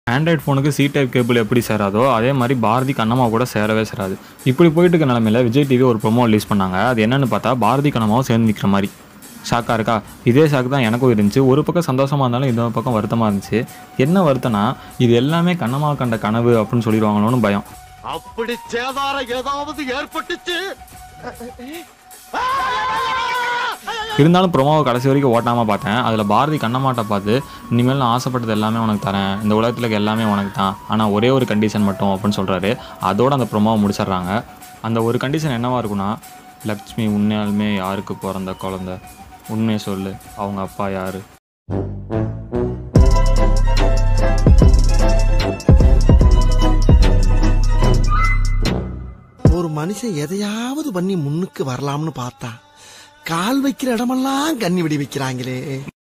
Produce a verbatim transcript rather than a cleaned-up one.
Android ஃபோனுக்கு C type cable எப்படி சேராதோ அதே மாதிரி பாரதி கண்ணம்மா கூட சேரவே சேராது. இப்படி போயிட்டு இருக்க நிலமையில விஜய் டிவி ஒரு ப்ரோமோ ரிலீஸ் பண்ணாங்க. அது என்னன்னு பார்த்தா பாரதி கண்ணம்மாவும் சேர்ந்து நிற்கிற மாதிரி. ஷாக்காக இருக்கா? இதே ஷாக்கு தான் எனக்கும் இருந்துச்சு. ஒரு பக்கம் சந்தோஷமாக இருந்தாலும் இந்த பக்கம் வருத்தமாக இருந்துச்சு. என்ன வருத்தம்னா, இது எல்லாமே கண்ணம்மா கண்ட கனவு அப்படின்னு சொல்லிடுவாங்களோன்னு பயம். அப்படி சேதாரம் ஏதாவது ஏற்பட்டுச்சு இருந்தாலும் ப்ரோமோவை கடைசி வரைக்கும் ஓட்டாமல் பார்த்தேன். அதில் பாரதி கண்ணம்மாட்ட பார்த்து, இனிமேல் நான் ஆசைப்பட்டது எல்லாமே உனக்கு தரேன், இந்த உலகத்தில் எல்லாமே உனக்கு தான், ஆனால் ஒரே ஒரு கண்டிஷன் மட்டும் அப்படின்னு சொல்கிறாரு. அதோடு அந்த ப்ரோமோவை முடிச்சிடுறாங்க. அந்த ஒரு கண்டிஷன் என்னவாக இருக்குன்னா, லக்ஷ்மி உண்மையாலுமே யாருக்கு பிறந்த குழந்தை, உண்மையை சொல்லு, அவங்க அப்பா யார்? ஒரு மனுஷன் எதையாவது பண்ணி முன்னுக்கு வரலாம்னு பார்த்தா கால் வைக்கிற இடமெல்லாம் கண்ணி விடி வைக்கிறாங்களே.